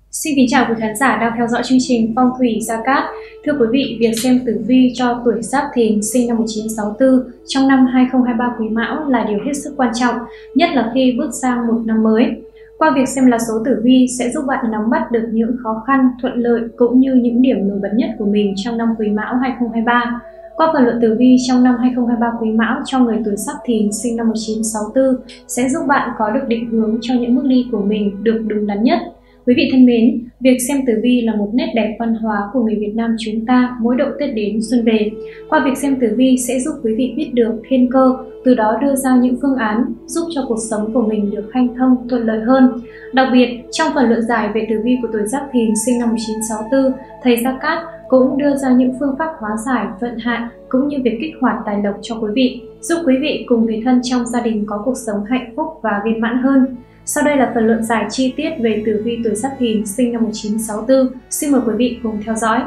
Xin kính chào quý khán giả đang theo dõi chương trình Phong thủy Gia Cát. Thưa quý vị, việc xem tử vi cho tuổi Giáp Thìn sinh năm 1964 trong năm 2023 Quý Mão là điều hết sức quan trọng, nhất là khi bước sang một năm mới. Qua việc xem lá số tử vi sẽ giúp bạn nắm bắt được những khó khăn, thuận lợi cũng như những điểm nổi bật nhất của mình trong năm Quý Mão 2023. Qua phần luận tử vi trong năm 2023 Quý Mão cho người tuổi Giáp Thìn sinh năm 1964 sẽ giúp bạn có được định hướng cho những bước đi của mình được đúng đắn nhất. Quý vị thân mến, việc xem tử vi là một nét đẹp văn hóa của người Việt Nam chúng ta mỗi độ Tết đến xuân về. Qua việc xem tử vi sẽ giúp quý vị biết được thiên cơ, từ đó đưa ra những phương án giúp cho cuộc sống của mình được hanh thông, thuận lợi hơn. Đặc biệt, trong phần luận giải về tử vi của tuổi Giáp Thìn sinh năm 1964, thầy Gia Cát cũng đưa ra những phương pháp hóa giải vận hạn cũng như việc kích hoạt tài lộc cho quý vị, giúp quý vị cùng người thân trong gia đình có cuộc sống hạnh phúc và viên mãn hơn. Sau đây là phần luận giải chi tiết về tử vi tuổi Giáp Thìn sinh năm 1964. Xin mời quý vị cùng theo dõi.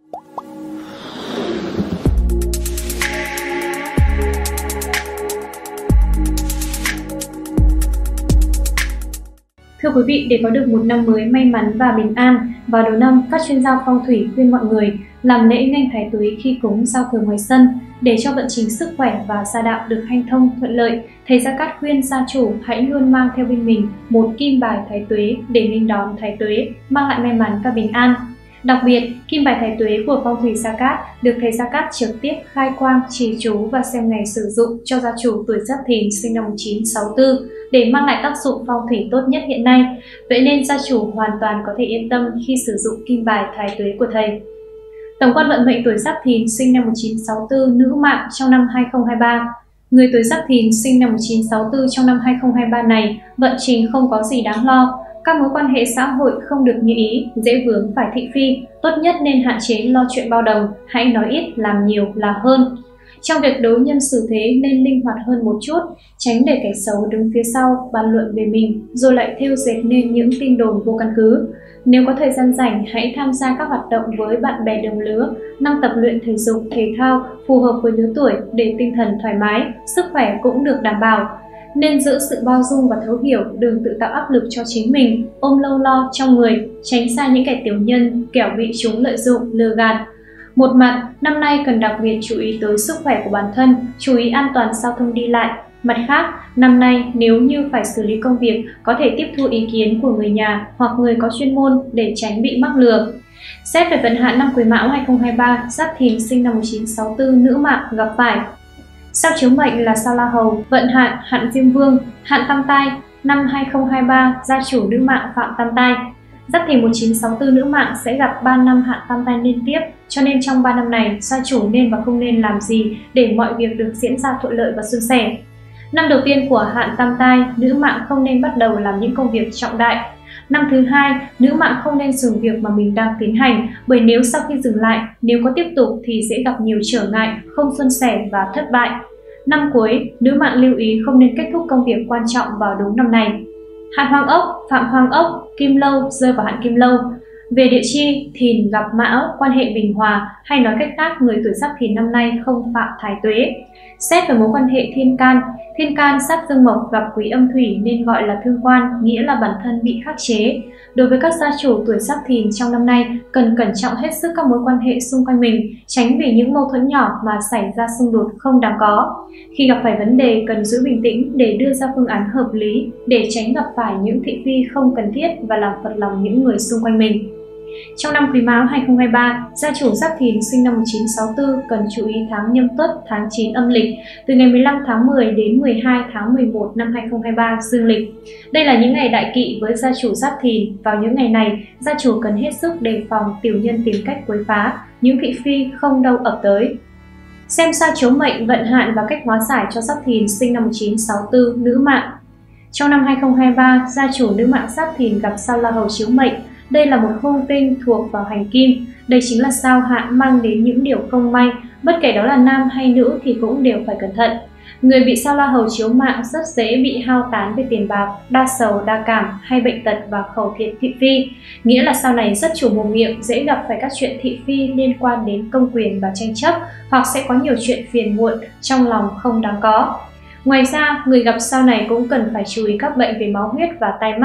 Thưa quý vị, để có được một năm mới may mắn và bình an, vào đầu năm, các chuyên gia phong thủy khuyên mọi người làm lễ nghênh Thái Tuế khi cúng giao thừa ngoài sân để cho vận trình sức khỏe và gia đạo được hanh thông thuận lợi. Thầy Gia Cát khuyên gia chủ hãy luôn mang theo bên mình một kim bài Thái Tuế để nghênh đón Thái Tuế, mang lại may mắn và bình an. Đặc biệt, kim bài Thái Tuế của phong thủy Gia Cát được thầy Gia Cát trực tiếp khai quang, trì chú và xem ngày sử dụng cho gia chủ tuổi Giáp Thìn sinh năm 1964 để mang lại tác dụng phong thủy tốt nhất hiện nay. Vậy nên gia chủ hoàn toàn có thể yên tâm khi sử dụng kim bài Thái Tuế của thầy. Tổng quan vận mệnh tuổi Giáp Thìn sinh năm 1964 nữ mạng trong năm 2023. Người tuổi Giáp Thìn sinh năm 1964 trong năm 2023 này vận trình không có gì đáng lo. Các mối quan hệ xã hội không được như ý, dễ vướng phải thị phi, tốt nhất nên hạn chế lo chuyện bao đồng, hãy nói ít làm nhiều là hơn. Trong việc đối nhân xử thế nên linh hoạt hơn một chút, tránh để kẻ xấu đứng phía sau bàn luận về mình rồi lại thêu dệt nên những tin đồn vô căn cứ. Nếu có thời gian rảnh, hãy tham gia các hoạt động với bạn bè đồng lứa, năng tập luyện thể dục, thể thao phù hợp với lứa tuổi để tinh thần thoải mái, sức khỏe cũng được đảm bảo. Nên giữ sự bao dung và thấu hiểu, đừng tự tạo áp lực cho chính mình, ôm lâu lo trong người, tránh xa những kẻ tiểu nhân, kẻo bị chúng lợi dụng, lừa gạt. Một mặt, năm nay cần đặc biệt chú ý tới sức khỏe của bản thân, chú ý an toàn giao thông đi lại. Mặt khác, năm nay nếu như phải xử lý công việc, có thể tiếp thu ý kiến của người nhà hoặc người có chuyên môn để tránh bị mắc lừa. Xét về vận hạn năm Quý Mão 2023, Giáp Thìn sinh năm 1964 nữ mạng gặp phải. Sao chiếu mệnh là sao La Hầu, vận hạn hạn Diêm Vương, hạn Tam Tai. Năm 2023, gia chủ nữ mạng phạm Tam Tai. Giáp Thìn 1964 nữ mạng sẽ gặp 3 năm hạn Tam Tai liên tiếp, cho nên trong 3 năm này, gia chủ nên và không nên làm gì để mọi việc được diễn ra thuận lợi và suôn sẻ. Năm đầu tiên của hạn Tam Tai, nữ mạng không nên bắt đầu làm những công việc trọng đại. Năm thứ hai, nữ mạng không nên dừng việc mà mình đang tiến hành, bởi nếu sau khi dừng lại, nếu có tiếp tục thì sẽ gặp nhiều trở ngại, không suôn sẻ và thất bại. Năm cuối, nữ mạng lưu ý không nên kết thúc công việc quan trọng vào đúng năm này. Hạn Hoàng Ốc, phạm Hoàng Ốc, Kim Lâu rơi vào hạn Kim Lâu. Về địa chi, Thìn gặp Mão, quan hệ bình hòa, hay nói cách khác, người tuổi Giáp Thìn năm nay không phạm Thái Tuế. Xét về mối quan hệ thiên can sát dương mộc gặp quý âm thủy nên gọi là thương quan, nghĩa là bản thân bị khắc chế. Đối với các gia chủ tuổi Giáp Thìn trong năm nay, cần cẩn trọng hết sức các mối quan hệ xung quanh mình, tránh vì những mâu thuẫn nhỏ mà xảy ra xung đột không đáng có. Khi gặp phải vấn đề, cần giữ bình tĩnh để đưa ra phương án hợp lý, để tránh gặp phải những thị phi không cần thiết và làm phật lòng những người xung quanh mình. Trong năm Quý Mão 2023, gia chủ Giáp Thìn sinh năm 1964 cần chú ý tháng Nhâm Tuất, tháng 9 âm lịch, từ ngày 15 tháng 10 đến 12 tháng 11 năm 2023 dương lịch. Đây là những ngày đại kỵ với gia chủ Giáp Thìn. Vào những ngày này, gia chủ cần hết sức đề phòng tiểu nhân tìm cách quấy phá, những thị phi không đâu ập tới. Xem sao chiếu mệnh, vận hạn và cách hóa giải cho Giáp Thìn sinh năm 1964 nữ mạng. Trong năm 2023, gia chủ nữ mạng Giáp Thìn gặp sao La Hầu chiếu mệnh. Đây là một hung tinh thuộc vào hành kim. Đây chính là sao hạn mang đến những điều không may, bất kể đó là nam hay nữ thì cũng đều phải cẩn thận. Người bị sao La Hầu chiếu mạng rất dễ bị hao tán về tiền bạc, đa sầu, đa cảm hay bệnh tật và khẩu thiệt thị phi. Nghĩa là sao này rất chủ mồm miệng, dễ gặp phải các chuyện thị phi liên quan đến công quyền và tranh chấp, hoặc sẽ có nhiều chuyện phiền muộn trong lòng không đáng có. Ngoài ra, người gặp sao này cũng cần phải chú ý các bệnh về máu huyết và tai mắt.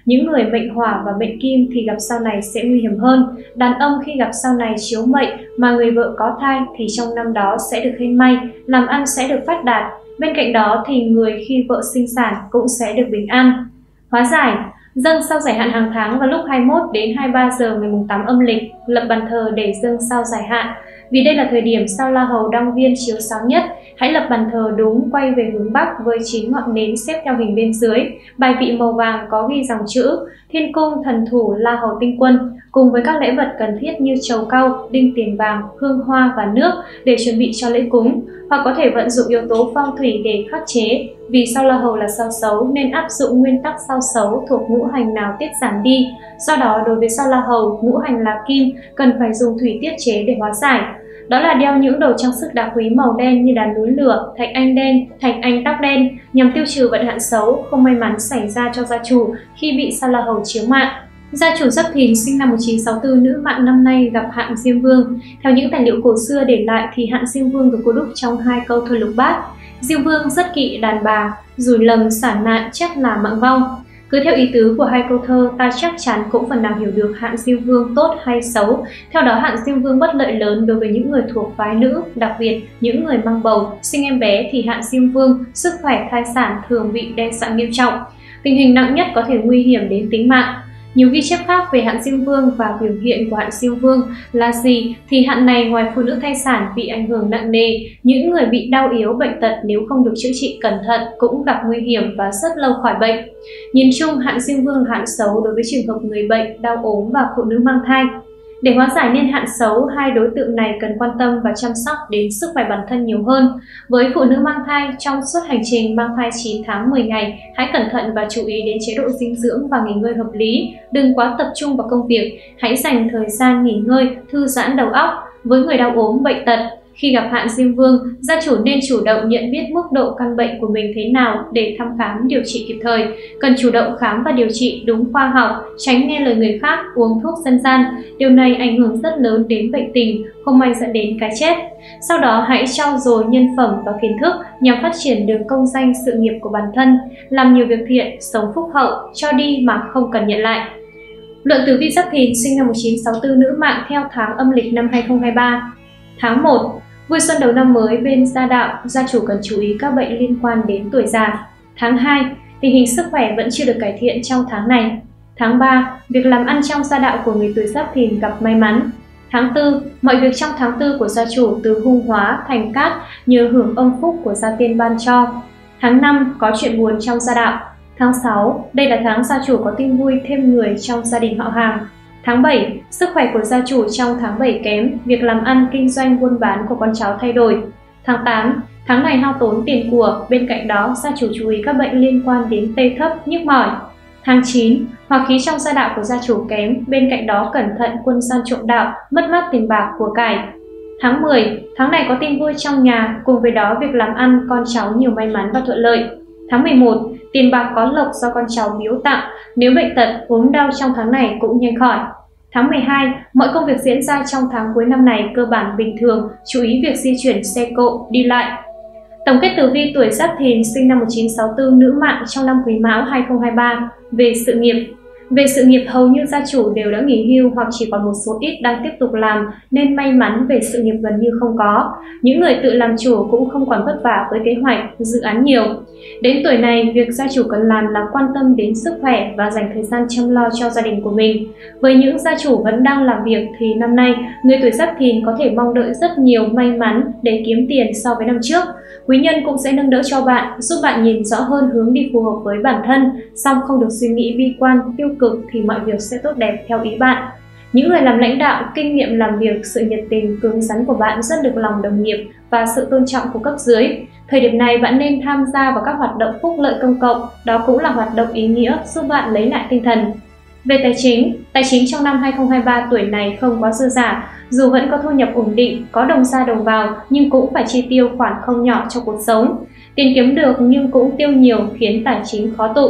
Những người mệnh hỏa và mệnh kim thì gặp sau này sẽ nguy hiểm hơn. Đàn ông khi gặp sau này chiếu mệnh mà người vợ có thai thì trong năm đó sẽ được hên may, làm ăn sẽ được phát đạt. Bên cạnh đó thì người khi vợ sinh sản cũng sẽ được bình an. Hóa giải. Dâng sao giải hạn hàng tháng vào lúc 21 đến 23 giờ ngày 8 âm lịch, lập bàn thờ để dâng sao giải hạn. Vì đây là thời điểm sao La Hầu đăng viên chiếu sáng nhất, hãy lập bàn thờ đúng quay về hướng Bắc với 9 ngọn nến xếp theo hình bên dưới. Bài vị màu vàng có ghi dòng chữ Thiên cung thần thủ La Hầu tinh quân, cùng với các lễ vật cần thiết như trầu cau, đinh tiền vàng, hương hoa và nước để chuẩn bị cho lễ cúng, hoặc có thể vận dụng yếu tố phong thủy để khắc chế. Vì sao La Hầu là sao xấu nên áp dụng nguyên tắc sao xấu thuộc ngũ hành nào tiết giảm đi. Do đó đối với sao La Hầu, ngũ hành là kim, cần phải dùng thủy tiết chế để hóa giải. Đó là đeo những đồ trang sức đá quý màu đen như đá núi lửa, thạch anh đen, thạch anh tóc đen nhằm tiêu trừ vận hạn xấu, không may mắn xảy ra cho gia chủ khi bị sao La Hầu chiếu mạng. Gia chủ Giáp Thìn sinh năm 1964 nữ mạng năm nay gặp hạn Diêm Vương. Theo những tài liệu cổ xưa để lại thì hạn Diêm Vương được cô đúc trong 2 câu thơ lục bát. Diêm Vương rất kỵ đàn bà, rủi lầm sản nạn chắc là mạng vong. Cứ theo ý tứ của 2 câu thơ, ta chắc chắn cũng phần nào hiểu được hạn Diêm Vương tốt hay xấu. Theo đó, hạn Diêm Vương bất lợi lớn đối với những người thuộc phái nữ, đặc biệt những người mang bầu, sinh em bé thì hạn Diêm Vương, sức khỏe thai sản thường bị đe dọa nghiêm trọng. Tình hình nặng nhất có thể nguy hiểm đến tính mạng. Nhiều ghi chép khác về hạn Diêm Vương và biểu hiện của hạn Diêm Vương là gì thì hạn này ngoài phụ nữ thai sản bị ảnh hưởng nặng nề, những người bị đau yếu bệnh tật nếu không được chữa trị cẩn thận cũng gặp nguy hiểm và rất lâu khỏi bệnh. Nhìn chung, hạn Diêm Vương là hạn xấu đối với trường hợp người bệnh, đau ốm và phụ nữ mang thai. Để hóa giải nên hạn xấu, 2 đối tượng này cần quan tâm và chăm sóc đến sức khỏe bản thân nhiều hơn. Với phụ nữ mang thai, trong suốt hành trình mang thai 9 tháng 10 ngày, hãy cẩn thận và chú ý đến chế độ dinh dưỡng và nghỉ ngơi hợp lý. Đừng quá tập trung vào công việc, hãy dành thời gian nghỉ ngơi, thư giãn đầu óc. Với người đau ốm, bệnh tật, khi gặp hạn Diêm Vương, gia chủ nên chủ động nhận biết mức độ căn bệnh của mình thế nào để thăm khám điều trị kịp thời. Cần chủ động khám và điều trị đúng khoa học, tránh nghe lời người khác, uống thuốc dân gian. Điều này ảnh hưởng rất lớn đến bệnh tình, không may dẫn đến cái chết. Sau đó hãy trau dồi nhân phẩm và kiến thức nhằm phát triển được công danh sự nghiệp của bản thân, làm nhiều việc thiện, sống phúc hậu, cho đi mà không cần nhận lại. Luận tử vi Giáp Thìn sinh năm 1964 nữ mạng theo tháng âm lịch năm 2023. Tháng 1. Vui xuân đầu năm mới bên gia đạo, gia chủ cần chú ý các bệnh liên quan đến tuổi già. Tháng 2. Tình hình sức khỏe vẫn chưa được cải thiện trong tháng này. Tháng 3. Việc làm ăn trong gia đạo của người tuổi Giáp Thìn gặp may mắn. Tháng 4. Mọi việc trong tháng 4 của gia chủ từ hung hóa thành cát nhờ hưởng âm phúc của gia tiên ban cho. Tháng 5. Có chuyện buồn trong gia đạo. Tháng 6. Đây là tháng gia chủ có tin vui thêm người trong gia đình họ hàng. Tháng 7. Sức khỏe của gia chủ trong tháng 7 kém, việc làm ăn, kinh doanh, buôn bán của con cháu thay đổi. Tháng 8. Tháng này hao tốn tiền của, bên cạnh đó gia chủ chú ý các bệnh liên quan đến tê thấp, nhức mỏi. Tháng 9. Hỏa khí trong gia đạo của gia chủ kém, bên cạnh đó cẩn thận quân gian trộm đạo, mất mát tiền bạc của cải. Tháng 10. Tháng này có tin vui trong nhà, cùng với đó việc làm ăn, con cháu nhiều may mắn và thuận lợi. Tháng 11. Tiền bạc có lộc do con cháu biếu tặng, nếu bệnh tật, ốm đau trong tháng này cũng nhanh khỏi. Tháng 12. Mọi công việc diễn ra trong tháng cuối năm này cơ bản bình thường, chú ý việc di chuyển xe cộ, đi lại. Tổng kết tử vi tuổi Giáp Thìn sinh năm 1964 nữ mạng trong năm Quý Mão 2023 về sự nghiệp. Về sự nghiệp hầu như gia chủ đều đã nghỉ hưu hoặc chỉ còn một số ít đang tiếp tục làm nên may mắn về sự nghiệp gần như không có. Những người tự làm chủ cũng không còn vất vả với kế hoạch, dự án nhiều. Đến tuổi này, việc gia chủ cần làm là quan tâm đến sức khỏe và dành thời gian chăm lo cho gia đình của mình. Với những gia chủ vẫn đang làm việc thì năm nay, người tuổi Giáp Thìn có thể mong đợi rất nhiều may mắn để kiếm tiền so với năm trước. Quý nhân cũng sẽ nâng đỡ cho bạn, giúp bạn nhìn rõ hơn hướng đi phù hợp với bản thân, song không được suy nghĩ bi quan, tiêu cực thì mọi việc sẽ tốt đẹp theo ý bạn. Những người làm lãnh đạo, kinh nghiệm làm việc, sự nhiệt tình, cứng rắn của bạn rất được lòng đồng nghiệp và sự tôn trọng của cấp dưới. Thời điểm này bạn nên tham gia vào các hoạt động phúc lợi công cộng, đó cũng là hoạt động ý nghĩa giúp bạn lấy lại tinh thần. Về tài chính trong năm 2023 tuổi này không quá dư dả, dù vẫn có thu nhập ổn định, có đồng ra đồng vào nhưng cũng phải chi tiêu khoản không nhỏ cho cuộc sống. Tiền kiếm được nhưng cũng tiêu nhiều khiến tài chính khó tụ.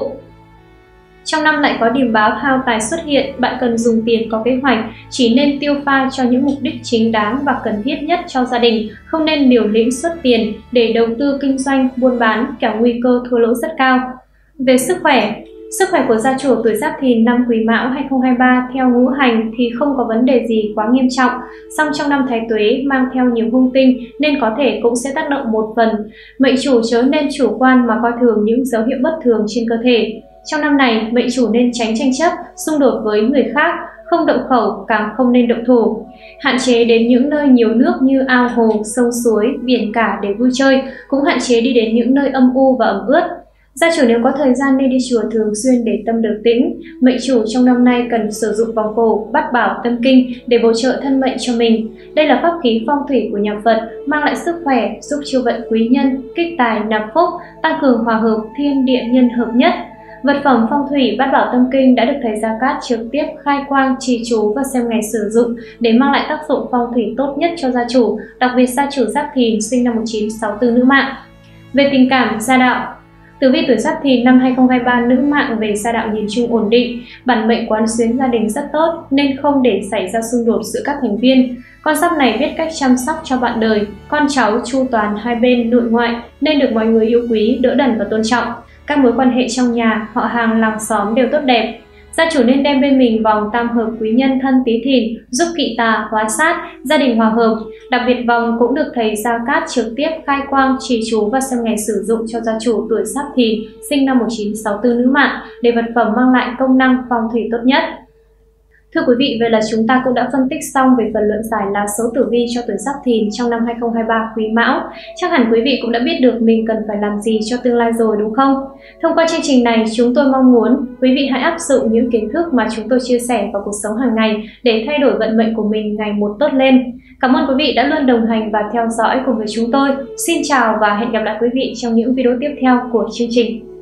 Trong năm lại có điểm báo hao tài xuất hiện, bạn cần dùng tiền có kế hoạch, chỉ nên tiêu pha cho những mục đích chính đáng và cần thiết nhất cho gia đình, không nên liều lĩnh xuất tiền để đầu tư kinh doanh, buôn bán, kẻo nguy cơ thua lỗ rất cao. Về sức khỏe Sức khỏe của gia chủ tuổi Giáp Thìn năm Quý Mão 2023 theo ngũ hành thì không có vấn đề gì quá nghiêm trọng, song trong năm Thái Tuế mang theo nhiều hung tinh nên có thể cũng sẽ tác động một phần. Mệnh chủ chớ nên chủ quan mà coi thường những dấu hiệu bất thường trên cơ thể. Trong năm này, mệnh chủ nên tránh tranh chấp, xung đột với người khác, không động khẩu, càng không nên động thủ. Hạn chế đến những nơi nhiều nước như ao hồ, sông suối, biển cả để vui chơi, cũng hạn chế đi đến những nơi âm u và ẩm ướt. Gia chủ nếu có thời gian nên đi chùa thường xuyên để tâm được tĩnh. Mệnh chủ trong năm nay cần sử dụng vòng cổ Bát Bảo Tâm Kinh để bổ trợ thân mệnh cho mình. Đây là pháp khí phong thủy của nhà Phật, mang lại sức khỏe, giúp chiêu vận quý nhân, kích tài nạp phúc, tăng cường hòa hợp thiên địa nhân hợp nhất. Vật phẩm phong thủy Bát Bảo Tâm Kinh đã được thầy Gia Cát trực tiếp khai quang, trì chú và xem ngày sử dụng để mang lại tác dụng phong thủy tốt nhất cho gia chủ, đặc biệt gia chủ Giáp Thìn sinh năm 1964 nữ mạng. Về tình cảm, gia đạo, tử vi tuổi Giáp Thìn năm 2023 nữ mạng về gia đạo nhìn chung ổn định, bản mệnh quán xuyến gia đình rất tốt nên không để xảy ra xung đột giữa các thành viên. Con giáp này biết cách chăm sóc cho bạn đời, con cháu chu toàn hai bên nội ngoại nên được mọi người yêu quý, đỡ đần và tôn trọng. Các mối quan hệ trong nhà, họ hàng, làng xóm đều tốt đẹp. Gia chủ nên đem bên mình vòng tam hợp quý nhân thân Tý Thìn giúp kỵ tà hóa sát, gia đình hòa hợp. Đặc biệt vòng cũng được thầy Gia Cát trực tiếp khai quang, trì chú và xem ngày sử dụng cho gia chủ tuổi Giáp Thìn sinh năm 1964 nữ mạng để vật phẩm mang lại công năng phong thủy tốt nhất. Thưa quý vị, vậy là chúng ta cũng đã phân tích xong về phần luận giải lá số tử vi cho tuổi Giáp Thìn trong năm 2023 Quý Mão. Chắc hẳn quý vị cũng đã biết được mình cần phải làm gì cho tương lai rồi đúng không? Thông qua chương trình này, chúng tôi mong muốn quý vị hãy áp dụng những kiến thức mà chúng tôi chia sẻ vào cuộc sống hàng ngày để thay đổi vận mệnh của mình ngày một tốt lên. Cảm ơn quý vị đã luôn đồng hành và theo dõi cùng với chúng tôi. Xin chào và hẹn gặp lại quý vị trong những video tiếp theo của chương trình.